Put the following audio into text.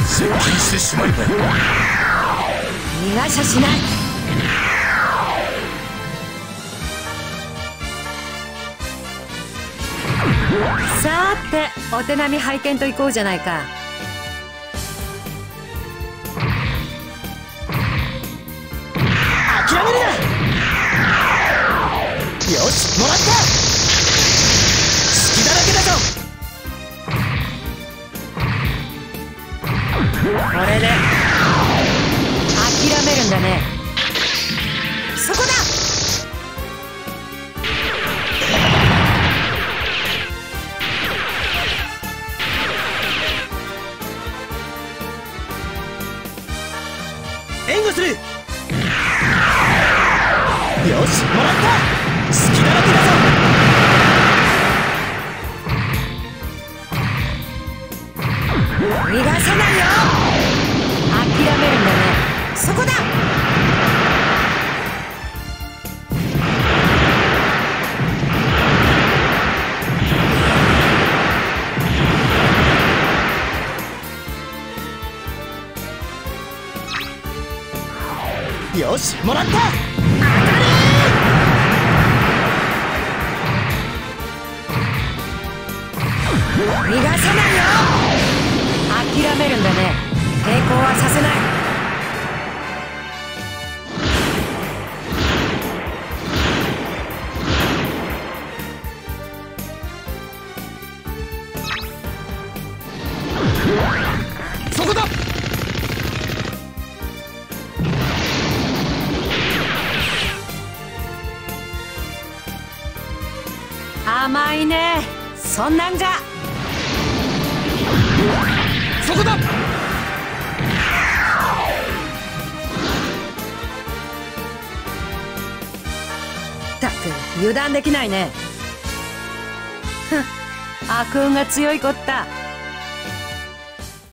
接近してしまえば逃がしゃしない。さーて、お手並み拝見といこうじゃないか。 諦めるな。よし、もらった。隙だらけだぞ。 これで諦めるんだね。そこだ。 援護する。よし、もらった。隙だらけだぞ。 逃がさないよ。諦めるんだね。そこだ。 よし、もらった。 逃がさないよ。諦めるんだね。抵抗はさせない。 そこだ。 甘いね。そんなんじゃ。 そこだ。 ったく油断できないね。ふん、悪運が強いこった。